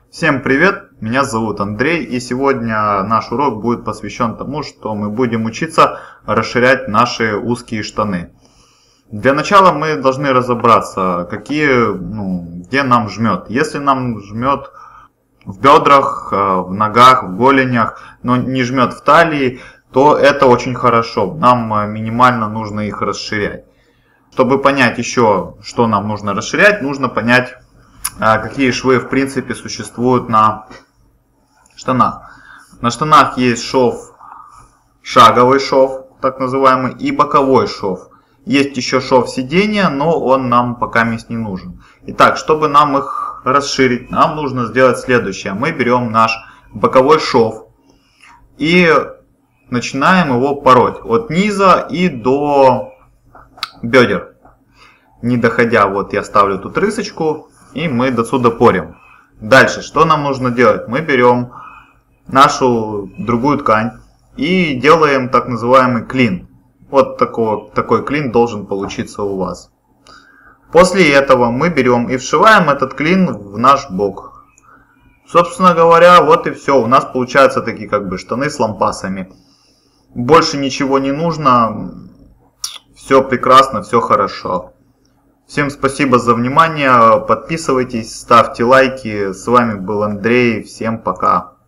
Всем привет, меня зовут Андрей, и сегодня наш урок будет посвящен тому, что мы будем учиться расширять наши узкие штаны. Для начала мы должны разобраться, где нам жмет. Если нам жмет в бедрах, в ногах, в голенях, но не жмет в талии, то это очень хорошо. Нам минимально нужно их расширять. Чтобы понять еще, что нам нужно расширять, нужно понять, какие швы в принципе существуют на штанах. На штанах есть шов, шаговый шов, так называемый, и боковой шов. Есть еще шов сидения, но он нам пока не нужен. Итак, чтобы нам их расширить, нам нужно сделать следующее. Мы берем наш боковой шов и начинаем его пороть от низа и до бедер. Не доходя, вот я ставлю тут рысочку. И мы до сюда порем. Дальше, что нам нужно делать? Мы берем нашу другую ткань и делаем так называемый клин. Вот такой клин должен получиться у вас. После этого мы берем и вшиваем этот клин в наш бок. Собственно говоря, вот и все. У нас получаются такие штаны с лампасами. Больше ничего не нужно. Все прекрасно, все хорошо. Всем спасибо за внимание, подписывайтесь, ставьте лайки. С вами был Андрей, всем пока.